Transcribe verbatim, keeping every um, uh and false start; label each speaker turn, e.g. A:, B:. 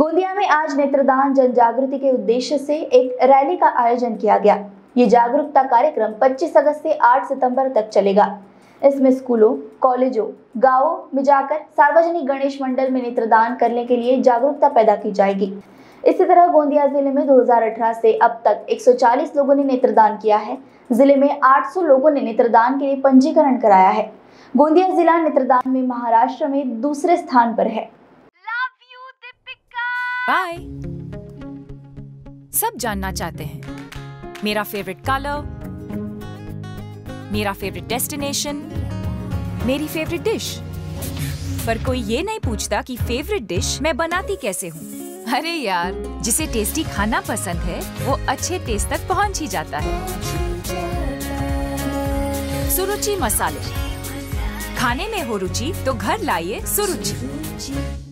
A: गोंदिया में आज नेत्रदान जन जागृति के उद्देश्य से एक रैली का आयोजन किया गया। ये जागरूकता कार्यक्रम पच्चीस अगस्त से आठ सितंबर तक चलेगा। इसमें स्कूलों, कॉलेजों, गांवों में जाकर सार्वजनिक गणेश मंडल में नेत्रदान करने के लिए जागरूकता पैदा की जाएगी। इसी तरह गोंदिया जिले में दो हज़ार अठारह से अब तक एक सौ चालीस लोगों ने नेत्रदान किया है। जिले में आठ सौ लोगों ने नेत्रदान के लिए पंजीकरण कराया है। गोंदिया जिला नेत्रदान में महाराष्ट्र में दूसरे स्थान पर है।
B: बाय। सब जानना चाहते हैं मेरा फेवरेट कलर, मेरा फेवरेट डेस्टिनेशन, मेरी फेवरेट डिश, पर कोई ये नहीं पूछता कि फेवरेट डिश मैं बनाती कैसे हूँ। अरे यार, जिसे टेस्टी खाना पसंद है वो अच्छे टेस्ट तक पहुँच ही जाता है। सुरुचि मसाले, खाने में हो रुचि तो घर लाइए सुरुचि।